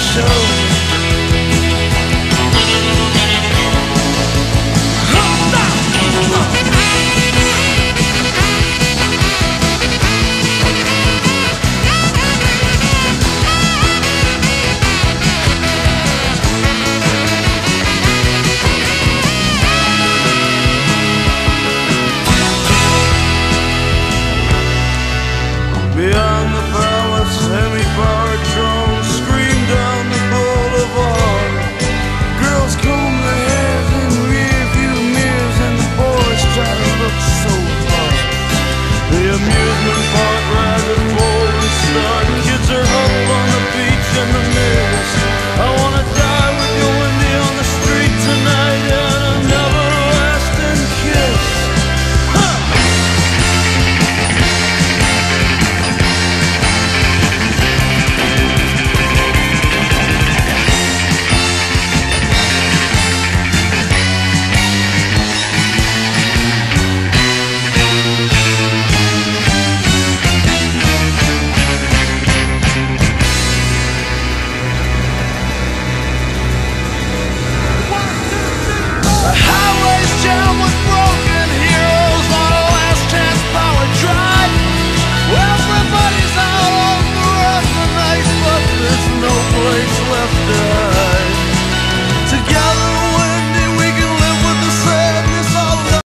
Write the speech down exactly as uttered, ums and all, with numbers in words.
show. Beyond the palace, semi-powered drones scream down the boulevard. Girls comb their hairs in rear-view mirrors, and the boys try to look so hard. The amusement park rides are full and start. Kids are huddled on the beach, and the mirrors